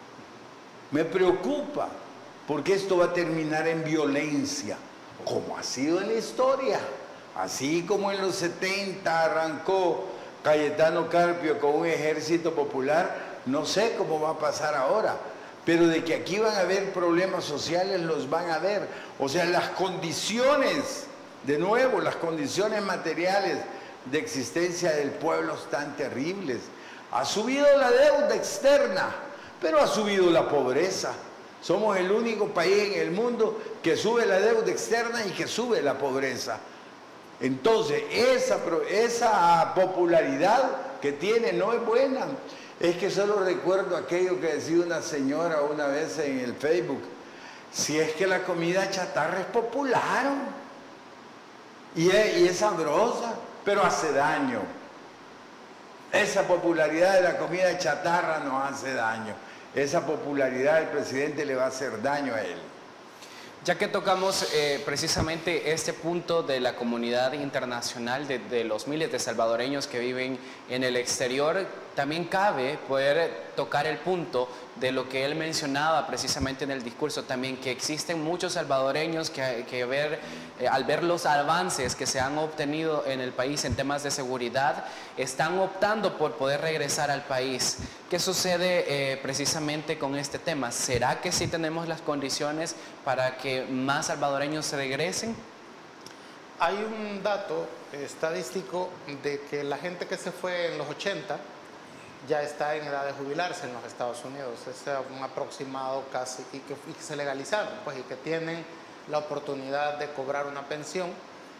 me preocupa, porque esto va a terminar en violencia, como ha sido en la historia. Así como en los 70 arrancó Cayetano Carpio con un ejército popular, no sé cómo va a pasar ahora. Pero de que aquí van a haber problemas sociales, los van a ver. O sea, las condiciones, de nuevo, las condiciones materiales de existencia del pueblo están terribles. Ha subido la deuda externa, pero ha subido la pobreza. Somos el único país en el mundo que sube la deuda externa y que sube la pobreza. Entonces, esa popularidad que tiene no es buena. Es que solo recuerdo aquello que decía una señora una vez en el Facebook: si es que la comida chatarra es popular y es sabrosa, pero hace daño. Esa popularidad de la comida chatarra nos hace daño. Esa popularidad del presidente le va a hacer daño a él. Ya que tocamos precisamente este punto de la comunidad internacional, de los miles de salvadoreños que viven en el exterior, también cabe poder tocar el punto de lo que él mencionaba precisamente en el discurso también, que existen muchos salvadoreños que al ver los avances que se han obtenido en el país en temas de seguridad, están optando por poder regresar al país. ¿Qué sucede precisamente con este tema? ¿Será que sí tenemos las condiciones para que más salvadoreños se regresen? Hay un dato estadístico de que la gente que se fue en los 80 ya está en edad de jubilarse en los Estados Unidos. Es un aproximado casi, y que se legalizaron, pues, y que tienen la oportunidad de cobrar una pensión.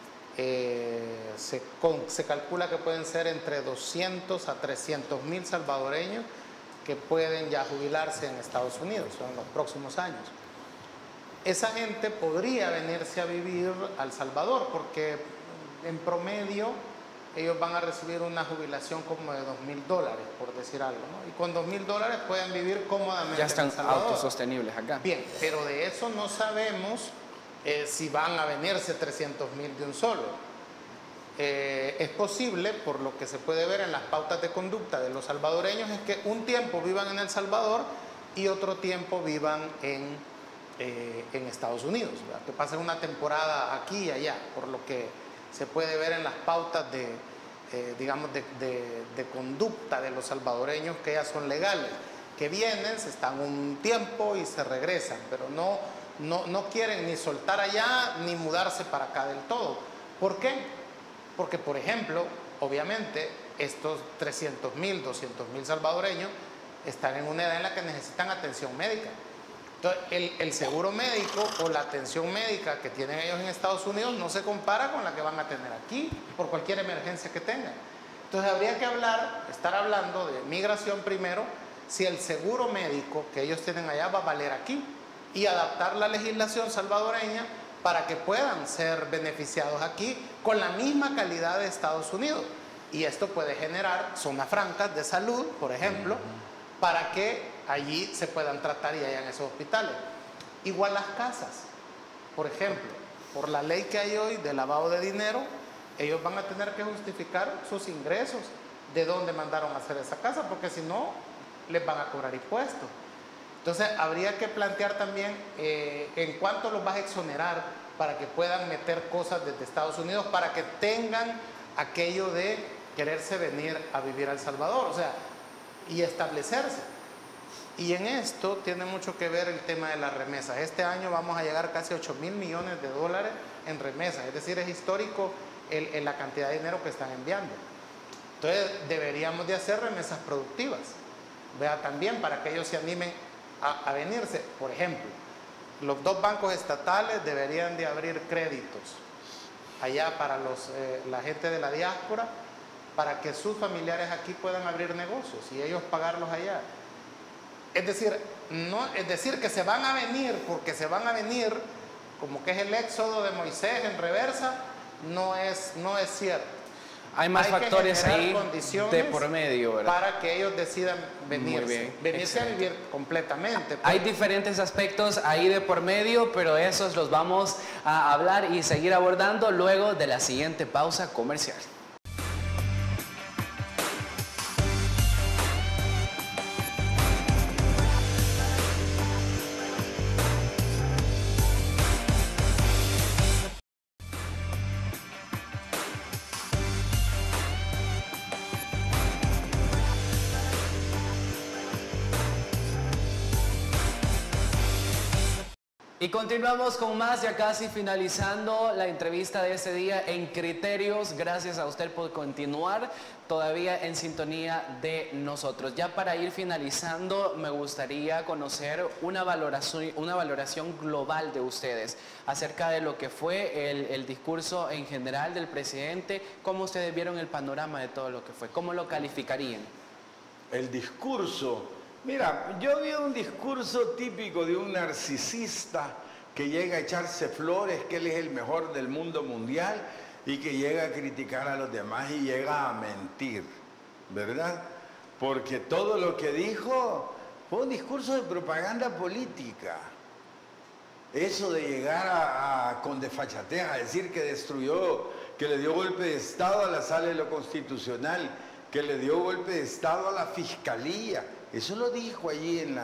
Se calcula que pueden ser entre 200 a 300 mil salvadoreños que pueden ya jubilarse en Estados Unidos en los próximos años. Esa gente podría venirse a vivir a El Salvador, porque en promedio ellos van a recibir una jubilación como de $2,000, por decir algo, ¿no? Y con $2,000 pueden vivir cómodamente. Ya están en El Salvador, autosostenibles acá. Bien, pero de eso no sabemos si van a venirse 300,000 de un solo. Es posible, por lo que se puede ver en las pautas de conducta de los salvadoreños, es que un tiempo vivan en El Salvador y otro tiempo vivan en Estados Unidos, ¿verdad? Que pasen una temporada aquí y allá, por lo que se puede ver en las pautas digamos, de conducta de los salvadoreños, que ya son legales, que vienen, se están un tiempo y se regresan, pero no quieren ni soltar allá ni mudarse para acá del todo. ¿Por qué? Porque, por ejemplo, obviamente estos 300,000, 200,000 salvadoreños están en una edad en la que necesitan atención médica. Entonces, el seguro médico o la atención médica que tienen ellos en Estados Unidos no se compara con la que van a tener aquí por cualquier emergencia que tengan. Entonces, habría que estar hablando de migración primero, si el seguro médico que ellos tienen allá va a valer aquí, y adaptar la legislación salvadoreña para que puedan ser beneficiados aquí con la misma calidad de Estados Unidos. Y esto puede generar zonas francas de salud, por ejemplo, para que allí se puedan tratar y hayan esos hospitales. Igual las casas, por ejemplo, por la ley que hay hoy de lavado de dinero, ellos van a tener que justificar sus ingresos, de dónde mandaron a hacer esa casa, porque si no, les van a cobrar impuestos. Entonces, habría que plantear también en cuánto los vas a exonerar para que puedan meter cosas desde Estados Unidos, para que tengan aquello de quererse venir a vivir a El Salvador, o sea, y establecerse. Y en esto tiene mucho que ver el tema de las remesas. Este año vamos a llegar casi a $8,000 millones en remesas, es decir, es histórico la cantidad de dinero que están enviando. Entonces, deberíamos de hacer remesas productivas, vea, también para que ellos se animen a venirse. Por ejemplo, los 2 bancos estatales deberían de abrir créditos allá para la gente de la diáspora, para que sus familiares aquí puedan abrir negocios y ellos pagarlos allá. Es decir, que se van a venir porque se van a venir, como que es el éxodo de Moisés en reversa, no es cierto. Hay más factores ahí de por medio, ¿verdad? Para que ellos decidan venirse a vivir completamente. Hay diferentes aspectos ahí de por medio, pero esos los vamos a hablar y seguir abordando luego de la siguiente pausa comercial. Y continuamos con más, ya casi finalizando la entrevista de este día en Criterios. Gracias a usted por continuar todavía en sintonía de nosotros. Ya para ir finalizando, me gustaría conocer una valoración global de ustedes acerca de lo que fue el discurso en general del presidente. ¿Cómo ustedes vieron el panorama de todo lo que fue? ¿Cómo lo calificarían? El discurso... Mira, yo vi un discurso típico de un narcisista que llega a echarse flores, que él es el mejor del mundo mundial y que llega a criticar a los demás y llega a mentir, ¿verdad? Porque todo lo que dijo fue un discurso de propaganda política. Eso de llegar con desfachatez a decir que destruyó, que le dio golpe de Estado a la Sala de lo Constitucional, que le dio golpe de Estado a la Fiscalía. Eso lo dijo allí en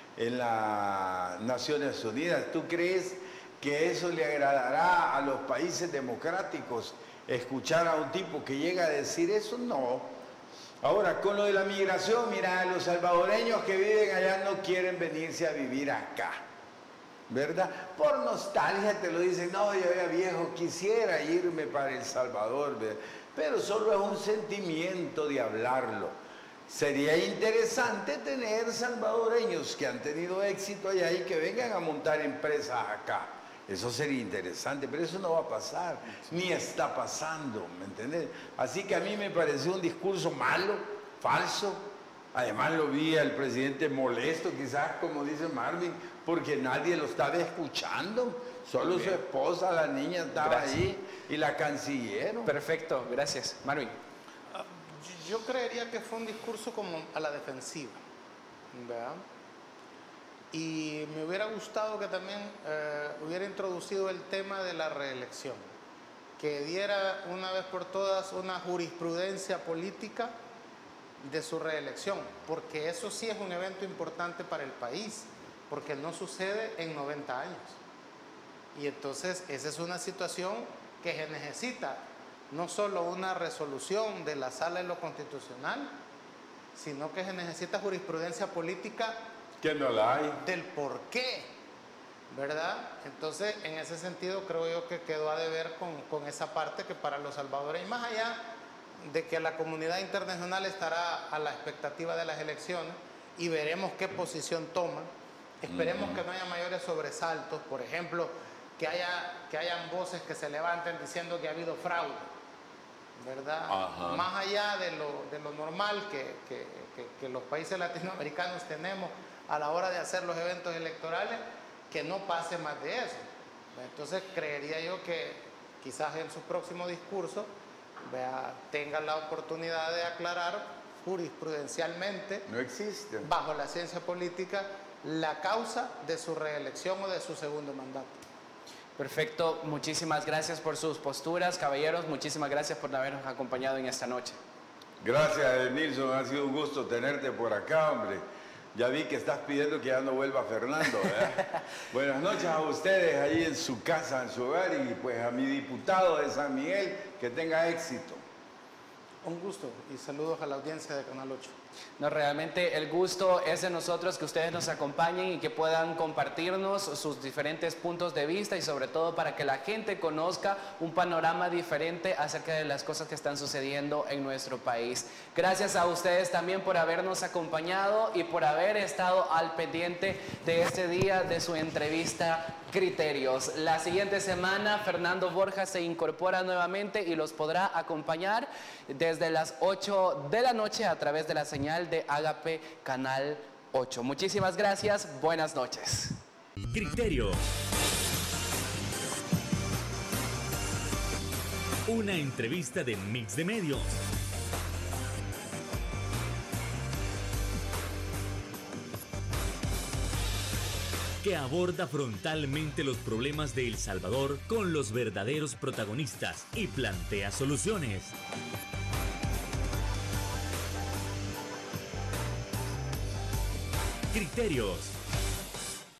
las Naciones Unidas. ¿Tú crees que eso le agradará a los países democráticos escuchar a un tipo que llega a decir eso? No. Ahora, con lo de la migración, mira, los salvadoreños que viven allá no quieren venirse a vivir acá, ¿verdad? Por nostalgia te lo dicen, no, yo ya viejo, quisiera irme para El Salvador, ¿verdad? Pero solo es un sentimiento de hablarlo. Sería interesante tener salvadoreños que han tenido éxito allá y que vengan a montar empresas acá. Eso sería interesante, pero eso no va a pasar, ni está pasando, ¿me entiendes? Así que a mí me pareció un discurso malo, falso. Además lo vi al presidente molesto, quizás como dice Marvin, porque nadie lo estaba escuchando. Solo su esposa, la niña estaba allí y la canciller. Perfecto, gracias. Marvin. Yo creería que fue un discurso como a la defensiva, ¿verdad? Y me hubiera gustado que también hubiera introducido el tema de la reelección, que diera una vez por todas una jurisprudencia política de su reelección, porque eso sí es un evento importante para el país, porque no sucede en 90 años. Y entonces esa es una situación que se necesita no solo una resolución de la Sala de lo Constitucional, sino que se necesita jurisprudencia política que no la hay. Del por qué, ¿verdad? Entonces, en ese sentido, creo yo que quedó a deber con esa parte que para los salvadoreños, más allá de que la comunidad internacional estará a la expectativa de las elecciones y veremos qué posición toman, esperemos que no haya mayores sobresaltos, por ejemplo, que hayan voces que se levanten diciendo que ha habido fraude, ¿verdad? Ajá. Más allá de lo normal que los países latinoamericanos tenemos a la hora de hacer los eventos electorales, que no pase más de eso. Entonces creería yo que quizás en su próximo discurso tenga la oportunidad de aclarar jurisprudencialmente, no existe, bajo la ciencia política, la causa de su reelección o de su segundo mandato. Perfecto, muchísimas gracias por sus posturas, caballeros, muchísimas gracias por habernos acompañado en esta noche. Gracias, Nilson, ha sido un gusto tenerte por acá, hombre. Ya vi que estás pidiendo que ya no vuelva Fernando, ¿verdad? Buenas noches a ustedes ahí en su casa, en su hogar, y pues a mi diputado de San Miguel, que tenga éxito. Un gusto y saludos a la audiencia de Canal 8. No, realmente el gusto es de nosotros que ustedes nos acompañen y que puedan compartirnos sus diferentes puntos de vista y sobre todo para que la gente conozca un panorama diferente acerca de las cosas que están sucediendo en nuestro país. Gracias a ustedes también por habernos acompañado y por haber estado al pendiente de este día de su entrevista Criterios. La siguiente semana Fernando Borja se incorpora nuevamente y los podrá acompañar desde las 8 de la noche a través de la señal de Agape Canal 8. Muchísimas gracias, buenas noches. Criterios. Una entrevista de Mix de Medios. Que aborda frontalmente los problemas de El Salvador con los verdaderos protagonistas y plantea soluciones. Criterios.